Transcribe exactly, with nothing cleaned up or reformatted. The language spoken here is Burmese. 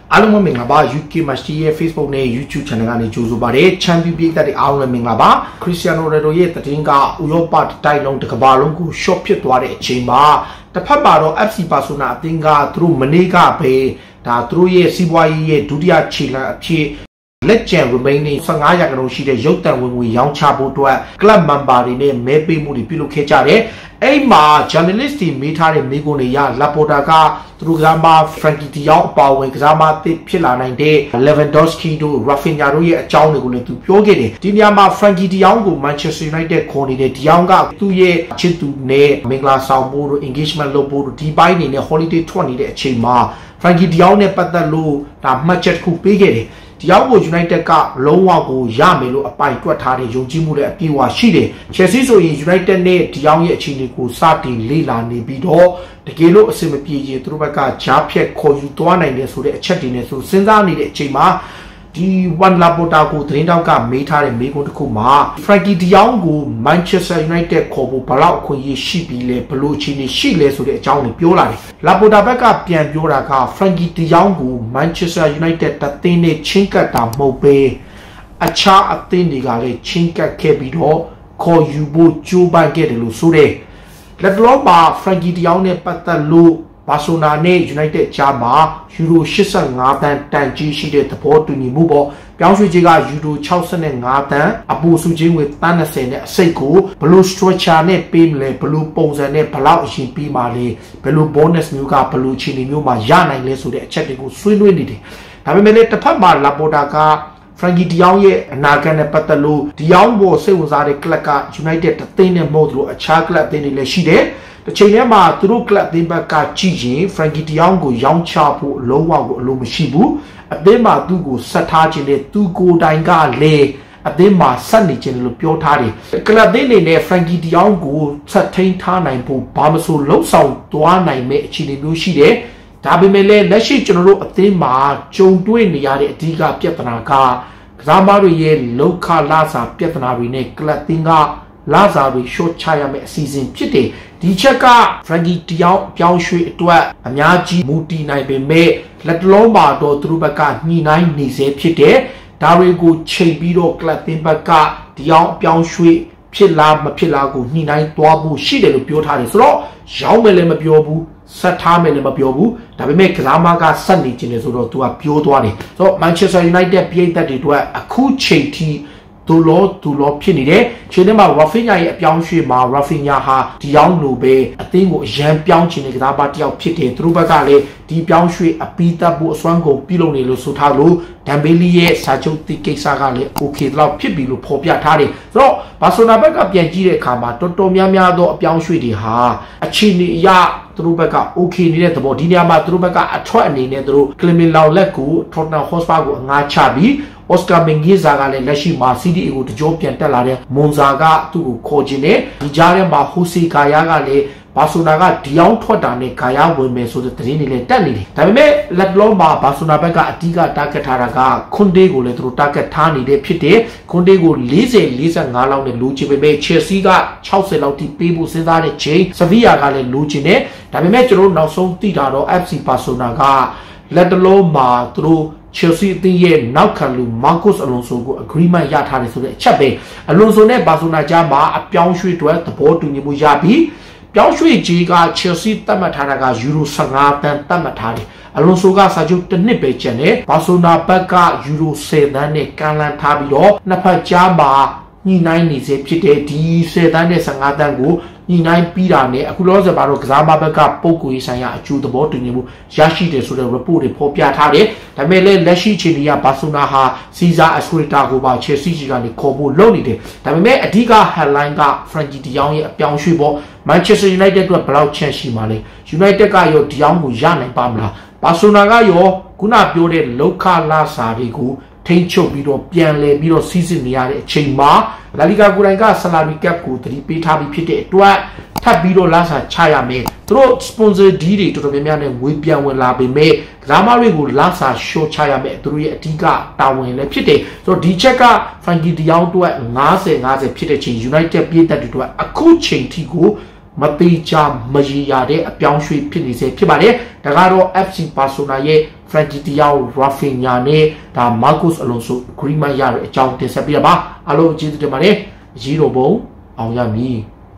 အားလုံးမင်္ဂလာပါ U K Match ရဲ့ Facebook နဲ့ YouTube Channel ကနေကြိုဆိုပါရစေ။ Champion ပြည်သက်တွေအားလုံးမင်္ဂလာပါ။ Cristiano Ronaldo ရဲ့တည်င်းကဥရောပတိုက်လုံးတစ်ကမ္ဘာလုံးကို short ဖြစ်သွားတဲ့အချိန်မှာတစ်ဖက်မှာတော့ F C Barcelona အသင်းကသူတို့မနေ့ကပဲဒါသူတို့ရဲ့စီးပွားရေးရဲ့ဒုတိယခြေလှမ်းအဖြစ်လက်ကျန် remaining ဖifteenရာခိုင်နှုန်းရှိတဲ့ရုပ်တံဝင်ငွေရောင်းချဖို့အတွက် club member တွေနဲ့မဲပေးမှုတွေပြုလုပ်ခဲ့ကြတယ်။အဲ့မှာ journalist တွေမေးထားတဲ့မေးခွန်းတွေရ Laporta ကသူတို့ကမှ Frankie De Jong အပါအဝင်ကစားမသစ်ဖြစ်လာနိုင်တဲ့ Lewandowski တို့ Rafinha တို့ရဲ့အကြောင်းတွေကိုလည်းသူပြောခဲ့တယ်။ဒီနေရာမှာ Frankie De Jong ကို Manchester United ခေါ်နေတဲ့ De Jong ကသူ့ရဲ့ချစ်သူနဲ့မင်္ဂလာဆောင်ဖို့တို့ engagement လုပ်ဖို့တို့ဒီပိုင်းနေနဲ့ holiday ထွက်နေတဲ့အချိန်မှာ Frankie De Jong နဲ့ပတ်သက်လို့ဒါမှတ်ချက်တစ်ခုပေးခဲ့တယ်။ဒီရောက်ကို United ကလုံးဝကိုရမယ်လို့အပိုင်တွက်ထားတဲ့ယုံကြည်မှုနဲ့အပြည့်အဝရှိတယ်။ Chelsea ဆိုရင် United နဲ့ဒီရောက်ရဲ့အခြေအနေကိုစတင်လေ့လာနေပြီးတော့တကယ်လို့အဆင်မပြေရင်သူတို့ဘက်ကဂျားဖြတ်ခေါ်ယူသွားနိုင်တယ်ဆိုတဲ့အချက်တွေနဲ့ဆိုစဉ်းစားနေတဲ့အချိန်မှာဒီ Juan Laporta ကိုသတင်းတောက်ကမေးထားတဲ့မေးခွန်းတစ်ခုမှာ Frankie De Jong ကို Manchester United ခေါ်ဖို့ဘလောက်အခွင့်အရေးရှိပြီလဲဘလို့အခြေအနေရှိလဲဆိုတဲ့အကြောင်းကိုပြောလာတယ်။ Laporta ဘက်ကပြန်ပြောတာက Frankie De Jong ကို Manchester United တသင်းနဲ့ချင်းကပ်တာမဟုတ်ပဲအခြားအသင်းတွေကလည်းချင်းကပ်ခဲ့ပြီးတော့ခေါ်ယူဖို့ကြိုးပမ်းခဲ့တယ်လို့ဆိုတယ်။လက်တော်မှာ Frankie De Jong နဲ့ပတ်သက်လို့Barcelona နဲ့ United ကြားမှာယူရိုeighty-fiveတန်တန်ကြီးရှိတဲ့သဘောတူညီမှုပေါ့ပြောင်းရွှေ့ခြင်းကယူရိုsixty-fiveတန်အပိုစုချင်းဝင်twentyနဲ့အစိတ်ကိုဘယ်လို structure နဲ့ပေးမလဲဘယ်လိုပုံစံနဲ့ဘယ်လောက်အရင်ပြီးမှလဲဘယ်လို bonus မျိုးကဘယ်လိုခြေနေမျိုးမှာရနိုင်လဲဆိုတဲ့အချက်တွေကိုဆွေးနွေးနေတယ်ဒါပေမဲ့လည်းတစ်ဖက်မှာ Laporta ကFrankie De Jong ရဲ့အနာဂတ်နဲ့ပတ်သက်လို့ De Jong ပေါ်စိတ်ဝင်စားတဲ့ club က United တသင်းနဲ့မဟုတ်လို့အခြား club အသင်းတွေလည်းရှိတယ်တစ်ချိန်ထဲမှာသူတို့ club အသင်းဘက်ကကြည့်ရင် Frankie De Jong ကိုရောင်းချဖို့အလုံးဝကိုအလိုမရှိဘူးအသင်းမှာသူ့ကိုဆက်ထားခြင်းနဲ့သူကိုယ်တိုင်ကလည်းအသင်းမှာဆက်နေခြင်းလို့ပြောထားတယ် club အသင်းအနေနဲ့ Frankie De Jong ကိုဆက်ထိန်ထားနိုင်ဖို့ဘာမဆိုလှုပ်ဆောင်သွားနိုင်မဲ့အခြေအနေမျိုးရှိတယ်ဒါပေမဲ့လည်းလက်ရှိကျွန်တော်တို့အသင်းမှာကြုံတွေ့နေရတဲ့အဓိကပြဿနာကကစားသမားတွေရဲ့လောက်ခလာစာပြဿနာတွေနဲ့ club အသင်းကလာစာတွေ short ချရမယ့်အစီအစဉ်ဖြစ်တယ်ဒီချက်က Frankie De Jong ပြောင်းရွှေ့အတွက်အများကြီးမူတည်နိုင်ပေမဲ့လက်တလုံးမှာတော့သူတို့ဘက်ကညှိနှိုင်းနေစေဖြစ်တယ်ဒါတွေကိုချိန်ပြီးတော့ club သင်းဘက်က De Jong ပြောင်းရွှေ့ဖြစ်လားမဖြစ်လားကိုညှိနှိုင်းသွားဖို့ရှိတယ်လို့ပြောထားတယ်ဆိုတော့ရောင်းမယ်လည်းမပြောဘူးဆက်ထားမယ်လည်းမပြောဘူးဒါပေမဲ့ကစားမကဆက်နေခြင်းလေဆိုတော့သူကပြောသွားတယ်ဆိုတော့ Manchester United ပြည်သက်တွေအတွက်အခုချိန်ထိဒူလောဒူလောဖြစ်နေတယ်ချိန်ထဲမှာ Rafinha ရဲ့အပြောင်းရွှေ့မှာ Rafinha ဟာဒီအောင်လိုပဲအသင်းကိုအရန်ပြောင်းချင်တဲ့ကစားပါတယောက်ဖြစ်တယ်သူတို့ဘက်ကလည်းဒီပြောင်းရွှေ့အပီးသက်ဖို့အစွမ်းကုန်ပြုလုပ်နေလို့ဆိုထားလို့ဒမ်ဘေလီရဲ့စာချုပ်တိကိစ္စကလည်း okay တော့ဖြစ်ပြီလို့ဖော်ပြထားတယ်ဆိုတော့ Barcelona ဘက်ကပြန်ကြည့်တဲ့အခါမှာတော်တော်များများသောအပြောင်းရွှေ့တွေဟာအခြေအနေအရသူတို့ဘက်က okay နေတဲ့သဘောဒီနေရာမှာသူတို့ဘက်ကအထွက်အနေနဲ့သူတို့ Clement Lenglet ကို Tottenham Hotspur ကိုအငှားချပြီးOscar Mingueza ကလည်းလက်ရှိမှာ C D A ကိုတကြောပြန်တက်လာတဲ့ Monza ကသူ့ကိုခေါ်ခြင်းနဲ့ဒီကြားထဲမှာ Jose Gaya ကလည်းBarcelona ကဒီအောင်ထွက်တာနဲ့ Gaya ဝင်မယ်ဆိုတဲ့သတင်းတွေလည်းတက်နေတယ်ဒါပေမဲ့လက်လုံးမှာ Barcelona ဘက်ကအဓိက target ထားတာက Kunde ကိုလည်းသူတို့ target ထားနေတဲ့ဖြစ်တယ် Kunde ကိုforty forty-fiveလောက်နဲ့လိုချင်ပေမဲ့ Chelsea ကsixtyလောက်ထိပေးဖို့စဉ်းစားတဲ့ချိန် Sevilla ကလည်းလိုချင်တယ်ဒါပေမဲ့ကျွန်တော်နောက်ဆုံးသိတာတော့ F C Barcelona ကလက်တလုံးမှာသူတို့Chelsea အသင်းရဲ့နောက်ခံလူ Marcos Alonso ကို agreement ရထားတယ်ဆိုတဲ့အချက်ပဲ Alonso နဲ့ Barcelona ကြားမှာအပြောင်းရွှေ့တွေသဘောတူညီမှုရပြီးပြောင်းရွှေ့ကြီးက Chelsea သတ်မှတ်ထားတာကယူရိုfifteenတန်သတ်မှတ်ထားတယ် Alonso ကစာချုပ်တစ်နှစ်ပဲကျန်တယ် Barcelona ဘက်ကယူရိုtenတန်းနဲ့ကန်လန်ထားပြီးတော့နှစ်ဖက်ကြားမှာညှိနှိုင်းနေစေဖြစ်တဲ့ဒီtenတန်းနဲ့fifteenတန်းကိုညှိနှိုင်းပြီးတာနဲ့အခုလောဆယ်မှာတော့ကစားမဘက်ကပုံကိုရေးဆိုင်ရာအကျိုးသဘောတူညီမှုရရှိတယ်ဆိုတဲ့ report တွေဖော်ပြထားတယ်ဒါပေမဲ့လည်းလက်ရှိချိန်ကြီးက Barcelona ဟာ Cesar Azpilicueta ကိုပါ Chelsea ကနေခေါ်ဖို့လုပ်နေတယ်ဒါပေမဲ့အဓိက headline က Frankie De Jong ရဲ့အပြောင်းရွှေ့ပေါ် Manchester United အတွက်ဘယ်လောက် chance ရှိမှာလဲ United ကရော De Jong ကိုရနိုင်ပါမလား Barcelona ကရောခုနပြောတဲ့လောက်ခလာစာတွေကိုထိန်းချုပ်ပြီးတော့ပြန်လဲပြီးတော့စီးစစ်နေရတဲ့အချိန်မှာ La Liga ကိုယ်တိုင်က salary cap ကိုတတိပေးထားပြီးဖြစ်တဲ့အတွက်ထပ်ပြီးတော့လာစာချရမယ်သူတို့ sponsor deal တွေတော်တော်များများနဲ့ငွေပြန်ဝင်လာပေမဲ့ကစားမတွေကိုလာစာ show ချရမယ်သူတို့ရဲ့အဓိကတာဝန်လည်းဖြစ်တယ်ဆိုတော့ဒီချက်က Frankie De Jong အတွက်fifty fiftyဖြစ်တဲ့ချိန် United ပြည်သက်တွေအတွက်အခုချိန်ထိကိုမတိချမကြီးရတဲ့အပြောင်းရွှေ့ဖြစ်နေစေဖြစ်ပါတယ်ဒါကတော့ F C Barcelona ရဲ့ Frankie de Jong Rafinha နဲ့ဒါ Marcos Alonso agreement ရတဲ့အကြောင်းတင်ဆက်ပြရပါအားလုံးကျေးဇူးတင်ပါတယ်အကြီးတော်ဘုံအောင်ရမည်